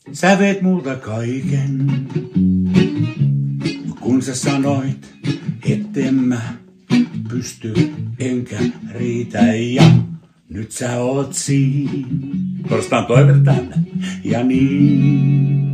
Sä veet multa kaiken, kun sä sanoit, etten mä pysty enkä riitä ja nyt sä oot siinä. Korostan toivetta tänne. Ja niin.